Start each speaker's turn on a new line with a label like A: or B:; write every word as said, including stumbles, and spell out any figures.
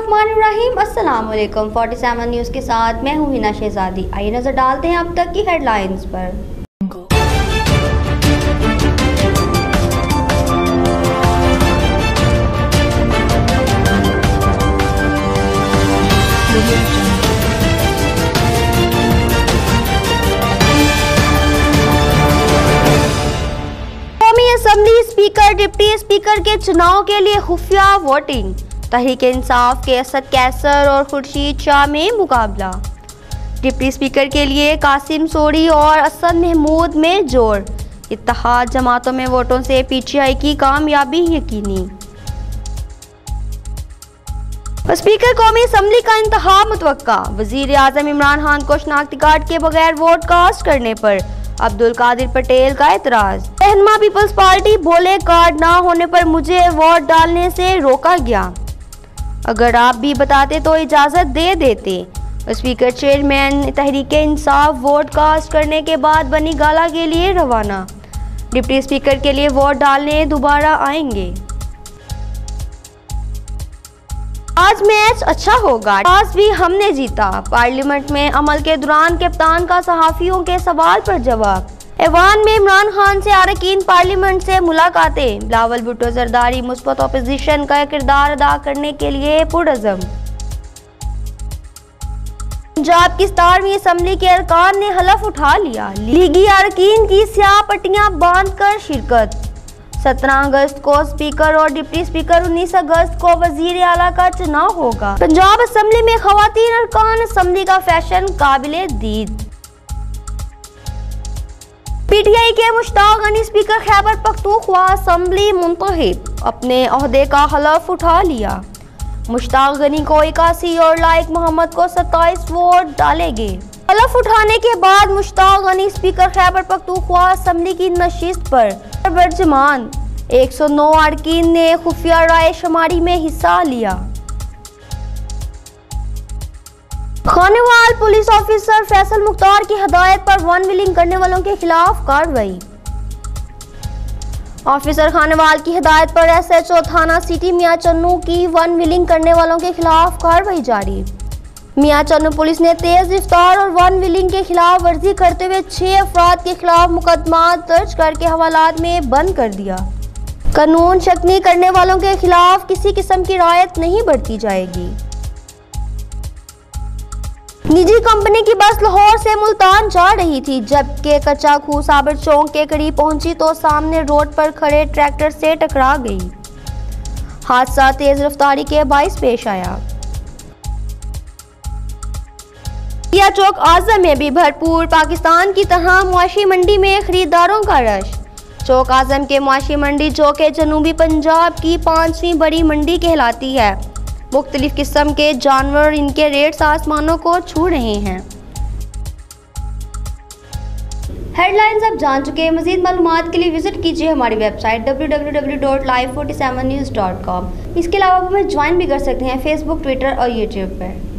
A: बिस्मिल्लाहिर्रहमानिर्रहीम। अस्सलाम वालेकुम। सैंतालीस न्यूज़ के साथ मैं हूँ हिना शहजादी। आइए नजर डालते हैं अब तक की हेडलाइंस पर। कौमी असेंबली स्पीकर डिप्टी स्पीकर के चुनाव के लिए खुफिया वोटिंग। तहरीक-ए-इंसाफ के असद कैसर और खुर्शीद शाह में मुकाबला। डिप्टी स्पीकर के लिए कासिम सोरी और असद महमूद में जोर। इत्तेहाद जमातों में वोटों से पीटीआई की कामयाबी यकीनी। स्पीकर कौमी असेंबली का इंतखाब मुतवक्का। वजीर आजम इमरान खान को शनाख्ती कार्ड के बगैर वोट कास्ट करने पर अब्दुल कादिर पटेल का एतराज। रहनुमा पीपल्स पार्टी बोले, कार्ड ना होने पर मुझे वोट डालने से रोका गया। अगर आप भी बताते तो इजाज़त दे देते। Speaker chairman Tehreek-e-Insaf vote cast करने के बाद बनी गाला के लिए रवाना। डिप्टी स्पीकर के लिए वोट डालने दोबारा आएंगे। आज मैच अच्छा होगा, आज भी हमने जीता। पार्लियामेंट में अमल के दौरान कप्तान का सहाफियों के सवाल पर जवाब। ऐवान में इमरान खान से अरकान पार्लियामेंट से मुलाकातें। बिलावल भुट्टो जरदारी मुस्बत अपोजिशन का किरदार अदा करने के लिए पुरअज़म। पंजाब की सतारहवीं असेंबली के अरकान ने हलफ उठा लिया। लीगी अरकान की स्याह पट्टियां बांधकर शिरकत। सत्रह अगस्त को स्पीकर और डिप्टी स्पीकर, उन्नीस अगस्त को वजीर आला का चुनाव होगा। पंजाब असेंबली में खवातीन अरकान असेंबली का फैशन काबिले दीद। पीटीआई के मुश्ताक गनी स्पीकर खैबर पख्तूनख्वा असेंबली मुंतखब, अपने ओहदे का हलफ उठा लिया। मुश्ताक गनी को इक्यासी और लाइक मोहम्मद को सत्ताईस वोट डाले गए। हलफ उठाने के बाद मुश्ताक गनी स्पीकर खैबर पख्तूनख्वा असेंबली की नशिस्त पर बरजमान। एक सौ नौ अरकान ने खुफिया राय शुमारी में हिस्सा लिया। खानेवाल पुलिस ऑफिसर फैसल मुख्तार की हदायत पर वन विलिंग करने वालों के खिलाफ कार्रवाई। ऑफिसर खानेवाल की हदायत पर एसएचओ थाना सिटी मियां चन्नू की वन विलिंग करने वालों के खिलाफ कार्रवाई जारी। मियां चन्नू पुलिस ने तेज रफ्तार और वन विलिंग के खिलाफ वर्जी करते हुए छह अफराद के खिलाफ मुकदमा दर्ज करके हवालात में बंद कर दिया। कानून शक्नी करने वालों के खिलाफ किसी किस्म की रियायत नहीं बरती जाएगी। निजी कंपनी की बस लाहौर से मुल्तान जा रही थी, जबकि कच्चा खूह साबर चौक के करीब पहुंची तो सामने रोड पर खड़े ट्रैक्टर से टकरा गई। हादसा तेज रफ्तारी के बाइस पेश आया। या चौक आजम में भी भरपूर पाकिस्तान की तरह मुआशी मंडी में खरीदारों का रश। चौक आजम के मुआशी मंडी जो कि जनूबी पंजाब की पांचवी बड़ी मंडी कहलाती है। मुख्तलिफ किस्म के जानवर, इनके रेट्स आसमानों को छू रहे हैं। हेडलाइंस अब जान चुके हैं। मजीद मालूमात के लिए विजिट कीजिए हमारी website W W W dot live forty seven news dot com. इसके अलावा आप हमें ज्वाइन भी कर सकते हैं फेसबुक, ट्विटर और यूट्यूब पर।